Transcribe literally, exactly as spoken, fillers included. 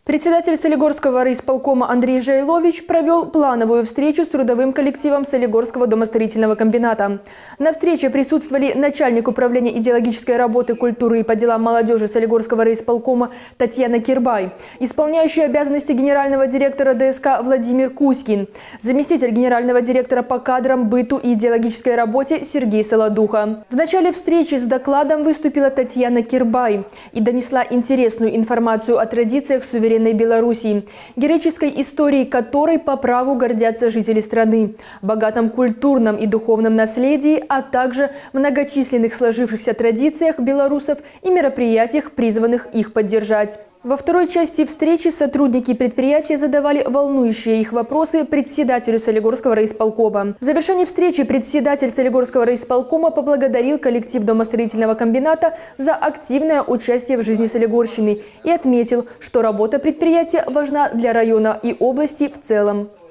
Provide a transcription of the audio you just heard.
Председатель Солигорского райисполкома Андрей Жайлович провел плановую встречу с трудовым коллективом Солигорского домостроительного комбината. На встрече присутствовали начальник управления идеологической работы, культуры и по делам молодежи Солигорского райисполкома Татьяна Кирбай, исполняющий обязанности генерального директора ДСК Владимир Кузькин, заместитель генерального директора по кадрам, быту и идеологической работе Сергей Солодуха. В начале встречи с докладом выступила Татьяна Кирбай и донесла интересную информацию о традициях суверенной Белоруссии, героической истории которой по праву гордятся жители страны, богатом культурном и духовном наследии, а также многочисленных сложившихся традициях белорусов и мероприятиях, призванных их поддержать. Во второй части встречи сотрудники предприятия задавали волнующие их вопросы председателю Солигорского райисполкома. В завершении встречи председатель Солигорского райисполкома поблагодарил коллектив домостроительного комбината за активное участие в жизни Солигорщины и отметил, что работа предприятия важна для района и области в целом.